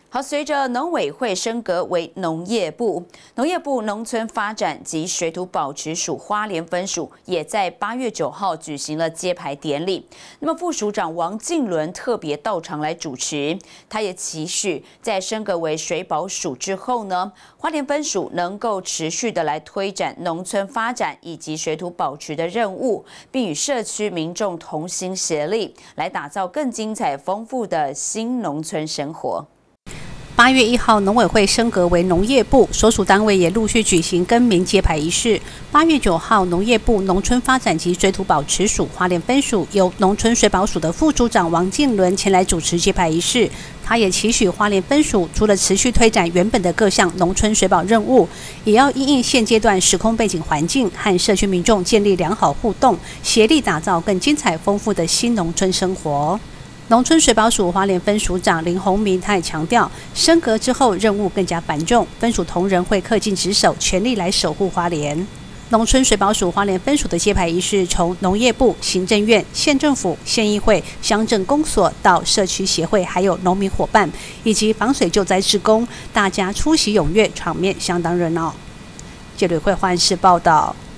好，随着农委会升格为农业部，农业部农村发展及水土保持署花莲分署也在8月9号举行了揭牌典礼。那么副署长王敬伦特别到场来主持，他也期许在升格为水保署之后呢，花莲分署能够持续的来推展农村发展以及水土保持的任务，并与社区民众同心协力，来打造更精彩丰富的新农村生活。 8月1号，农委会升格为农业部，所属单位也陆续举行更名揭牌仪式。8月9号，农业部农村发展及水土保持署花莲分署由农村水保署的副署长王敬伦前来主持揭牌仪式。他也期许花莲分署除了持续推展原本的各项农村水保任务，也要因应现阶段时空背景环境和社区民众建立良好互动，协力打造更精彩丰富的新农村生活。农村水保署花莲分署长林宏明他也强调，升格之后任务更加繁重，分署同仁会恪尽职守，全力来守护花莲。农村水保署花莲分署的揭牌仪式，从农业部、行政院、县政府、县议会、乡镇公所到社区协会，还有农民伙伴以及防水救灾志工，大家出席踊跃，场面相当热闹。记者会换视报道。